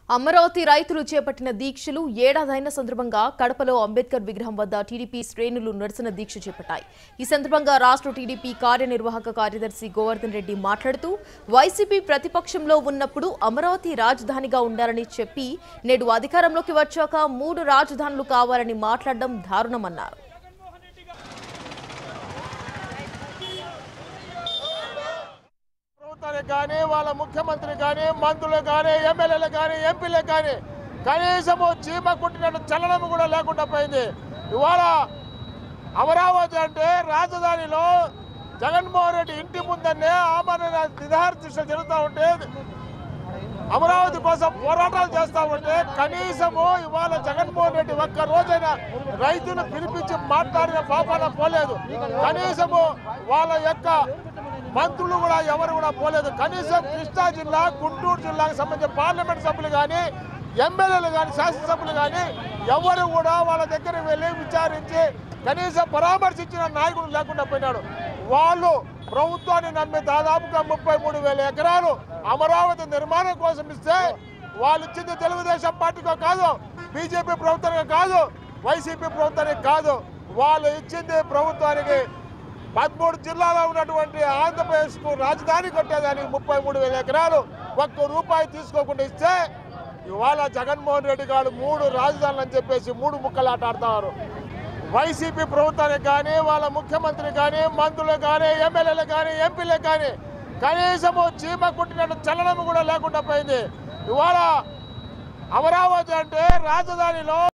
అమరావతి రైతులు చేపట్టిన దీక్షలు ఏడాదైన సందర్భంగా కడపలో అంబేద్కర్ విగ్రహం వద్ద టీడీపీ శ్రేణులు నిరసన దీక్ష చేపట్టాయి। ఈ సందర్భంగా రాష్ట్ర టీడీపీ కార్యనిర్వాహక కార్యదర్శి గోవర్ధన్ రెడ్డి మాట్లాడుతూ వైసీపీ ప్రతిపక్షంలో ఉన్నప్పుడు అమరావతి రాజధానిగా ఉండాలని చెప్పి నేడు అధికారంలోకి వచ్చాక 3 రాజధానులు కావాలని మాట్లాడడం దారుణమన్నారు। వాళ్ళ ముఖ్యమంత్రి కానీ మంత్రులు కానీ ఎమ్మెల్యేలు కానీ ఎంపీలు కానీ కనీసము చీమ కుట్టినట్టు చలనం కూడా లేకుండా పోయింది। ఇవాళ అమరావతి అంటే రాజధానిలో జగన్మోహన్ రెడ్డి ఇంటి ముందనే ఆమరణ నిరాహార దీక్షలు జరుగుతూ ఉంటే అమరావతి కోసం పోరాటాలు చేస్తూ ఉంటే కనీసము ఇవాళ జగన్మోహన్ రెడ్డి ఒక్క రోజైనా రైతులు పిలిపించి మాట్లాడిన పాపాన పోలేదు। కనీసము వాళ్ళ యొక్క మంత్రులు కూడా ఎవరు కూడా పోలేదు। కనీసం కృష్ణా జిల్లా గుంటూరు జిల్లాకు సంబంధించిన పార్లమెంట్ సభ్యులు కానీ ఎమ్మెల్యేలు కానీ శాసనసభ్యులు కానీ ఎవరు కూడా వాళ్ళ దగ్గర వెళ్ళి విచారించి కనీసం పరామర్శించిన నాయకుడు లేకుండా పోయినాడు। వాళ్ళు ప్రభుత్వాన్ని నమ్మి దాదాపుగా 33,000 ఎకరాలు అమరావతి నిర్మాణం కోసం ఇస్తే వాళ్ళు ఇచ్చింది తెలుగుదేశం పార్టీకో కాదు, బీజేపీ ప్రభుత్వానికి కాదు, వైసీపీ ప్రభుత్వానికి కాదు, వాళ్ళు ఇచ్చింది ప్రభుత్వానికి 13 జిల్లాలో ఉన్నటువంటి ఆంధ్రప్రదేశ్కు రాజధాని కట్టేదానికి 33,000 ఎకరాలు ఒక్క రూపాయి తీసుకోకుండా ఇస్తే ఇవాళ జగన్మోహన్ రెడ్డి గారు 3 రాజధానులు అని చెప్పేసి 3 ముక్కలాట ఆడుతున్నారు। వైసీపీ ప్రభుత్వానికి కానీ వాళ్ళ ముఖ్యమంత్రి కానీ మంత్రులు కానీ ఎమ్మెల్యేలు కానీ ఎంపీలు కానీ కనీసము చీమ కుట్టినట్టు చలనం కూడా లేకుండా పోయింది। ఇవాళ అమరావతి అంటే రాజధానిలో